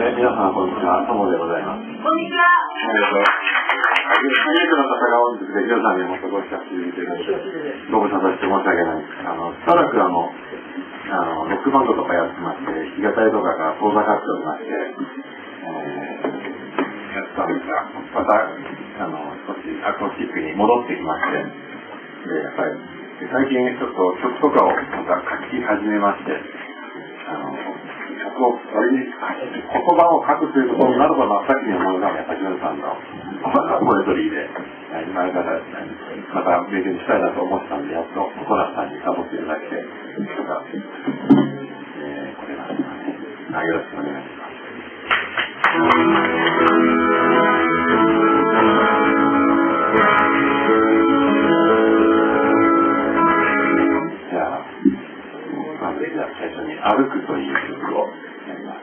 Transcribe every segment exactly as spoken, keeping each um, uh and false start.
ー、皆さんこんにちは、ともでございます。 こんにちは。 えっと、初めての方が多いんですけど、皆さんにもとごしかしていただいて、ご無沙汰して申し訳ないです。あの、しばらくあの、あの、ロックバンドとかやってまして、弾き語りとかが遠ざかっておりまして、えー、やってたんですが、また、あの、少しアコースティックに戻ってきまして、で、やっぱり、最近ちょっと曲とかをまた書き始めまして、あの、曲を、割に言葉を書くというところになると真っ先に思うのが、やっぱりジョンさんのポエトリーで、今からまた勉強したいなと思ってたんで、やっと小原さんにサボっていただいて、えー、これなんですかね。よろしくお願いします。じゃあ、まずじゃあ最初に歩くという曲をやります。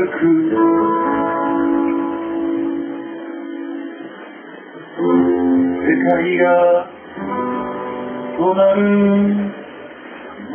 く世界が止まるま